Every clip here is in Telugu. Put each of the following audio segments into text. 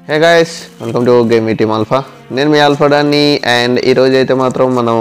Hey guys, welcome to game team alpha. నేను మీ ఆల్ఫా డాన్ని. అండ్ ఈరోజు అయితే మాత్రం మనం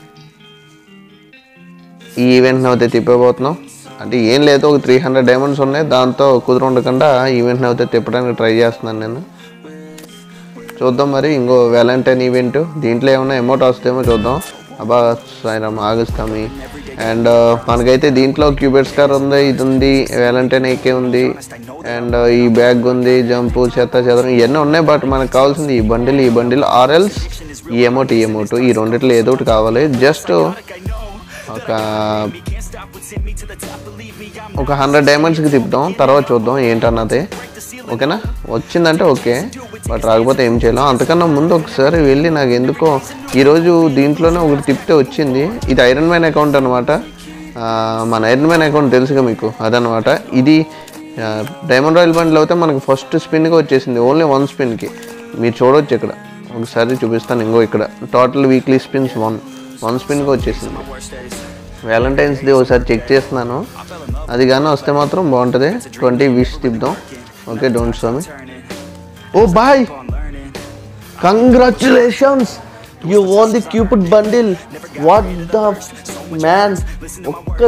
ఈ ఈవెంట్ని అయితే తిప్పబోతున్నాం. అంటే ఏం లేదు, ఒక 300 డైమండ్స్ ఉన్నాయి. దాంతో కుదురుండకుండా ఈవెంట్ని అయితే తిప్పడానికి ట్రై చేస్తున్నాను నేను. చూద్దాం మరి. ఇంకో వ్యాలంటైన్ ఈవెంట్, దీంట్లో ఏమైనా అమౌంట్ వస్తుందేమో చూద్దాం. అబ్బా సాయిరామ్ ఆగస్టామి. అండ్ మనకైతే దీంట్లో క్యూబెట్ స్టార్ ఉంది, ఇది ఉంది, వ్యాలంటైన్ ఏకే ఉంది, అండ్ ఈ బ్యాగ్ ఉంది, జంపు, చెదరం ఇవన్నీ ఉన్నాయి. బట్ మనకు కావాల్సింది ఈ బండిల్ ఆర్ఎల్స్ ఈ అమౌంట్ ఈ రెండిట్లో ఏదో ఒకటి కావాలి. జస్ట్ ఒక 100 డైమండ్స్కి తిప్పుతాం, తర్వాత చూద్దాం ఏంటన్నది. ఓకేనా? వచ్చిందంటే ఓకే, బట్ రాకపోతే ఏం చేయలేం. అంతకన్నా ముందు ఒకసారి వెళ్ళి, నాకు ఎందుకో ఈరోజు దీంట్లోనే ఒకటి తిప్పితే వచ్చింది. ఇది ఐరన్ మ్యాన్ అకౌంట్ అనమాట. మన ఐరన్ మ్యాన్ అకౌంట్ తెలుసుగా మీకు, అదనమాట. ఇది డైమండ్ రాయల్ బండ్లో అయితే మనకు ఫస్ట్ స్పిన్గా వచ్చేసింది, ఓన్లీ 1 స్పిన్కి. మీరు చూడవచ్చు ఇక్కడ, ఒకసారి చూపిస్తాను. ఇంకో ఇక్కడ టోటల్ వీక్లీ స్పిన్స్ 1 స్పిన్గా వచ్చేసింది. వ్యాలంటైన్స్ది ఒకసారి చెక్ చేస్తున్నాను, అది కానీ వస్తే మాత్రం బాగుంటుంది. 20 విష్ తిప్పుదాం. Okay, don't show me. Oh boy, congratulations, you won the Cupid bundle. What the man, ఒక్క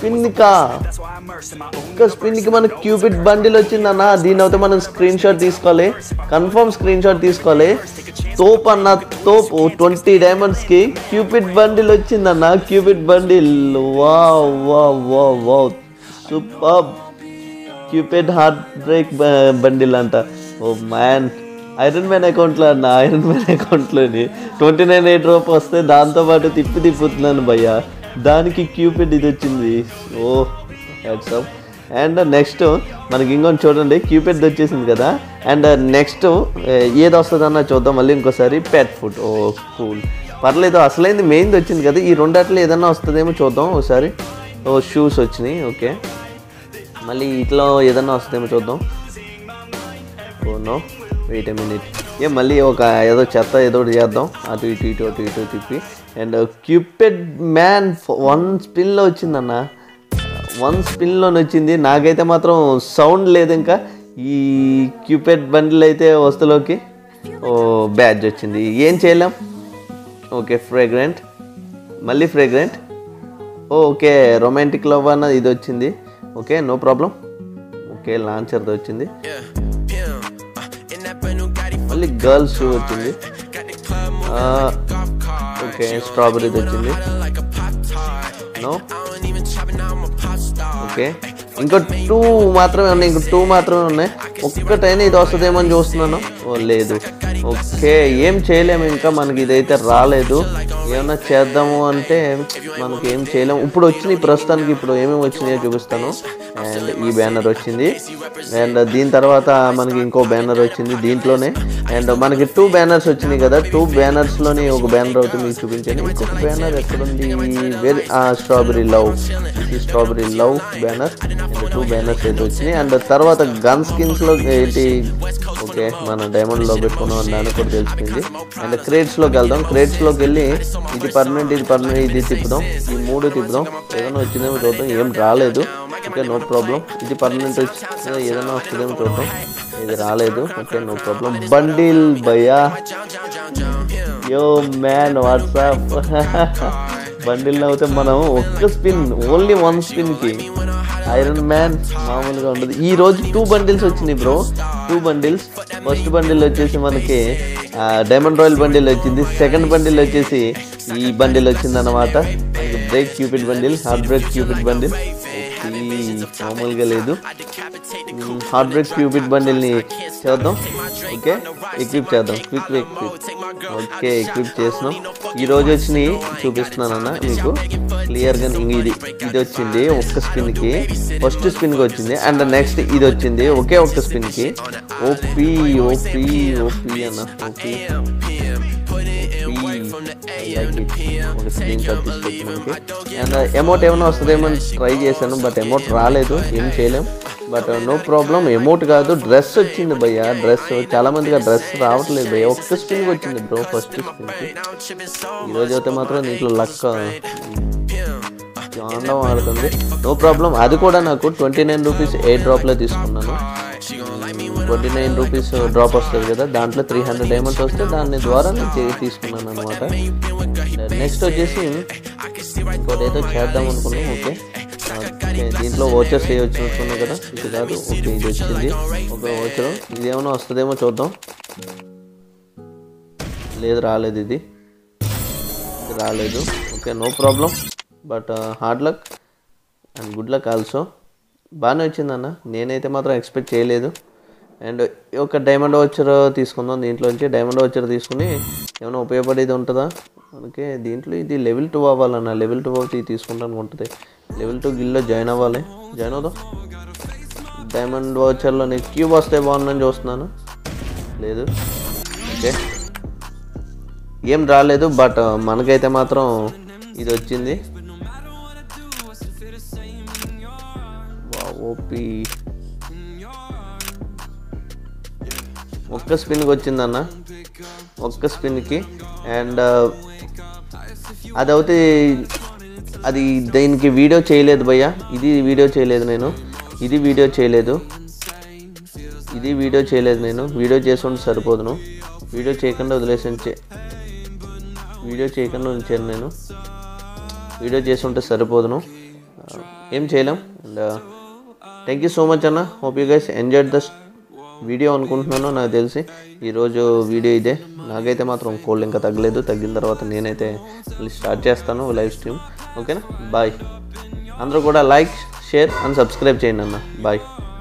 స్పిన్కి మనకు క్యూపిడ్ బండిల్ వచ్చిందన్న. దీని అయితే మనం స్క్రీన్ షాట్ తీసుకోవాలి, కన్ఫర్మ్ స్క్రీన్ షాట్ తీసుకోవాలి. తోప్ అన్న, తోప్. 20 డైమండ్స్కి క్యూపిడ్ బండిల్ వచ్చిందన్న, Cupid bundle. Wow wow wow wow, super. Cupid heartbreak bundle అంట. ఓ మ్యాన్, ఐరన్ మ్యాన్ అకౌంట్లో అన్న, ఐరన్ మ్యాన్ అకౌంట్లోని 29 ఎయిర్ డ్రాప్ వస్తే దాంతోపాటు తిప్పుతున్నాను భయ్యా, దానికి క్యూపిడ్ ఇది వచ్చింది. ఓ హ్యాట్సప్. అండ్ నెక్స్ట్ మనకి ఇంకొని చూడండి, క్యూపిడ్ వచ్చేసింది కదా. అండ్ నెక్స్ట్ ఏది వస్తుందన్న చూద్దాం మళ్ళీ ఇంకోసారి. పెట్ ఫుడ్. ఓ కూల్, పర్లేదు. అసలైంది మెయిన్ది వచ్చింది కదా, ఈ రెండాట్లో ఏదన్నా వస్తుందేమో చూద్దాం ఒకసారి. ఓ షూస్ వచ్చినాయి. ఓకే, మళ్ళీ ఇట్లా ఏదన్నా వస్తుందేమో చూద్దాం. Oh no, wait a minute. మళ్ళీ ఏదో చెత్త ఏదో చేద్దాం, అటు ఇటు తిప్పి. అండ్ క్యూపిడ్ మ్యాన్ 1 స్పిన్లో వచ్చిందన్న, 1 స్పిన్లోనే వచ్చింది. నాకైతే మాత్రం సౌండ్ లేదు ఇంకా. ఈ క్యూపిడ్ బండిల్ అయితే వస్తులోకి ఓ బ్యాడ్జ్ వచ్చింది, ఏం చేయలేం. ఓకే, ఫ్రేగ్రెంట్, మళ్ళీ ఫ్రేగ్రెంట్. ఓకే, రొమాంటిక్ లవ్ అన్నది ఇది వచ్చింది. Okay, no problem. ఓకే, లాంచర్ది వచ్చింది. మళ్ళీ గర్ల్స్ షూ వచ్చింది. ఓకే, స్ట్రాబెరీది వచ్చింది. నో. ఓకే, ఇంకో 2 మాత్రమే ఉన్నాయి. ఒక్కటైనా ఇది వస్తుందేమో అని చూస్తున్నాను. ఓ లేదు. ఓకే, ఏం చేయలేము ఇంకా, మనకి ఇదైతే రాలేదు. ఏమన్నా చేద్దాము అంటే మనకి ఏం చేయలేము. ఇప్పుడు వచ్చినాయి ప్రస్తుతానికి, ఇప్పుడు ఏమేమి వచ్చినాయో చూపిస్తాను. అండ్ ఈ బ్యానర్ వచ్చింది. అండ్ దీని తర్వాత మనకి ఇంకో బ్యానర్ వచ్చింది దీంట్లోనే. అండ్ మనకి 2 బ్యానర్స్ వచ్చినాయి కదా, 2 బ్యానర్స్లోని ఒక బ్యానర్ అవుతుంది మీకు చూపించాను. ఇంకొక బ్యానర్ ఎక్కడుంది? Strawberry love banner. And 2 banners అయితే వచ్చినాయి. అండ్ తర్వాత గన్ స్కిన్స్లో ఏంటి, ఓకే, మన డైమండ్లో పెట్టుకున్నాం దాన్ని కూడా తెలిసిపోయింది. అండ్ క్రేట్స్లోకి వెళ్దాం. క్రేట్స్లోకి వెళ్ళి ఇది పర్మనెంట్ ఇది తిప్పుదాం, ఈ 3 తిప్పుదాం. ఏదైనా వచ్చిందేమో చూద్దాం. ఏం రాలేదు. Okay, no problem. ఇది పర్మనెంట్ వచ్చింది, ఏదైనా వస్తుందేమో చూద్దాం. ఇది రాలేదు. Okay, no problem. బండిల్ భయ్యా, యో మ్యాన్, వాట్సాప్. బండిల్లో అయితే మనం ఒక్క స్పిన్, ఓన్లీ 1 స్పిన్కి ఐరన్ మ్యాన్ మామూలుగా ఉండదు. ఈరోజు 2 బండిల్స్ వచ్చినాయి బ్రో, 2 బండిల్స్. ఫస్ట్ బండిల్ వచ్చేసి మనకి డైమండ్ రాయల్ బండిల్ వచ్చింది. సెకండ్ బండిల్ వచ్చేసి ఈ బండిల్ వచ్చింది అనమాట, break Cupid bundle, heartbreak Cupid bundle. మామూలుగా లేదు. హార్ట్ బ్రేక్ క్యూపిడ్ బండిల్ని చేద్దాం. ఓకే, ఎక్విప్ చేద్దాం. క్విక్. ఓకే, ఎక్విప్ చేసినాం. ఈరోజు వచ్చినాయి చూపిస్తున్నాను అన్న మీకు క్లియర్గా. ఇది వచ్చింది ఒక్క స్పిన్కి, ఫస్ట్ స్పిన్కి వచ్చింది. అండ్ నెక్స్ట్ ఇది వచ్చింది ఒకే ఒక్క స్పిన్కి. ఓపీ అన్న, ఓపీ. ఒక స్క్రీన్ షాట్ తీసుకొచ్చి అండ్ అమౌంట్ ఏమైనా వస్తుందేమో ట్రై చేశాను, బట్ అమౌంట్ రాలేదు. ఏం చేయలేం, బట్ నో ప్రాబ్లం. అమౌంట్ కాదు, డ్రెస్ వచ్చింది భయ్యా. డ్రెస్ చాలా మందికి ఆ డ్రెస్ రావట్లేదు భయ్యా. ఒక్క స్పిన్కి వచ్చింది బ్రో, ఫస్ట్ స్పిన్కి. ఈరోజు అయితే మాత్రం దీంట్లో లక్ ఆడడం ఆడుతుంది. No problem. అది కూడా నాకు 29 రూపీస్ ఎయిర్ డ్రాప్లో తీసుకున్నాను. 29 రూపీస్ డ్రాప్ వస్తుంది కదా, దాంట్లో 300 డైమండ్స్ వస్తే దాని ద్వారా నేను తీసుకున్నాను అనమాట. నెక్స్ట్ వచ్చేసి ఇంకోటి ఏదో చేద్దాం అనుకున్నాం. ఓకే దీంట్లో ఓచర్స్ వచ్చినట్టున్నాయి కదా, ఇది కాదు. ఓకే ఇది వచ్చింది ఒక ఓచర్, ఇది ఏమైనా వస్తుందేమో చూద్దాం. లేదు రాలేదు, ఇది రాలేదు. Okay no problem, but hard luck and good luck also. బాగానే వచ్చిందన్న, నేనైతే మాత్రం ఎక్స్పెక్ట్ చేయలేదు. అండ్ ఒక డైమండ్ వచ్చర్ తీసుకుందాం. దీంట్లోంచి డైమండ్ వచ్చర్ తీసుకుని ఏమైనా ఉపయోగపడేది ఉంటుందా మనకి దీంట్లో? ఇది లెవెల్ 2 అవ్వాలన్న, లెవెల్ 2 అవుతుంది తీసుకుంటాను ఉంటుంది. లెవెల్ 2 గిల్లో జాయిన్ అవ్వాలి, జాయిన్ అవుదాం. డైమండ్ వచ్చర్లో నేను క్యూబ్ వస్తే బాగుందని చూస్తున్నాను, లేదు. ఓకే ఏం రాలేదు, బట్ మనకైతే మాత్రం ఇది వచ్చింది. ఓపీ ఒక్క స్పిన్కి వచ్చిందన్న, ఒక్క స్పిన్కి. అండ్ అది అవుతే అది దీనికి వీడియో చేయలేదు భయ్య, ఇది వీడియో చేయలేదు నేను, ఇది వీడియో చేయలేదు, ఇది వీడియో చేయలేదు నేను. వీడియో చేసుకుంటే సరిపోదును, వీడియో చేయకుండా వదిలేసి వీడియో చేయకుండా ఉంచాను నేను. వీడియో చేస్తుంటే సరిపోదును, ఏం చేయలేం. And thank you so much అన్న. Hope you guys enjoyed the video అనుకుంటున్నాను. నాకు తెలిసి ఈరోజు వీడియో ఇదే. నాకైతే మాత్రం కోల్డ్ ఇంకా తగ్గలేదు, తగ్గిన తర్వాత నేనైతే మళ్ళీ స్టార్ట్ చేస్తాను లైవ్ స్ట్రీమ్. ఓకేనా, బాయ్. అందరూ కూడా లైక్, షేర్ అండ్ సబ్స్క్రైబ్ చేయండి అన్న. బాయ్.